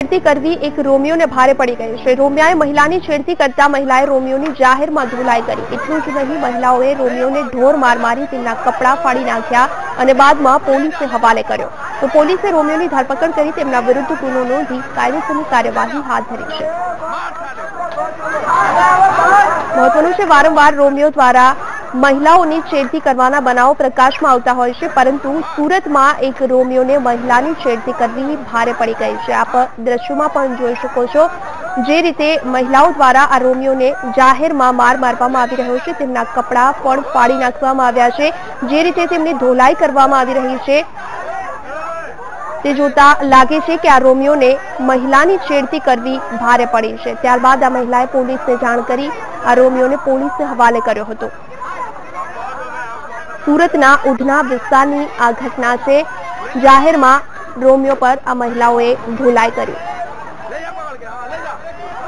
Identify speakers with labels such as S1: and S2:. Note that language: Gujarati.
S1: છેડતી કરવી એક રોમિયોને ભારે પડી ગઈ છે। રોમિયાએ મહિલાની છેડતી કરતા મહિલાએ રોમિયોની જાહેરમાં ધોલાઈ કરી। એટલું જ નહીં, મહિલાઓએ રોમિયોને ઢોર માર મારી તેમના કપડાં ફાડી નાખ્યા અને બાદમાં પોલીસને હવાલે કર્યો। તો પોલીસે રોમિયોની ધરપકડ કરી તેમના વિરુદ્ધ ગુનો નોંધી કાયદેસરની કાર્યવાહી હાથ ધરી છે। મહત્વનું છે, વારંવાર રોમિયો દ્વારા મહિલાઓની છેડતી કરવાના બનાવો પ્રકાશમાં આવતા હોય છે, પરંતુ સુરતમાં એક રોમિયોને મહિલાની છેડતી કરવી ભારે પડી ગઈ છે। આપ દ્રશ્યોમાં પણ જોઈ શકો છો જે રીતે મહિલાઓ દ્વારા આ રોમિયોને જાહેરમાં માર મારવામાં આવી રહ્યો છે, તેમના કપડાં પણ ફાડી નાખવામાં આવ્યા છે। જે રીતે તેમની ધોલાઈ કરવામાં આવી રહી છે તે જોતા લાગે છે કે આ રોમિયોને મહિલાની છેડતી કરવી ભારે પડી છે। ત્યારબાદ આ મહિલાએ પોલીસને જાણ કરી આ રોમિયોને પોલીસને હવાલે કર્યો હતો। સુરતના ઉધના વિસ્તારની આ ઘટના છે। જાહેરમાં રોમિયો પર આ મહિલાઓએ ધોલાઈ કરી।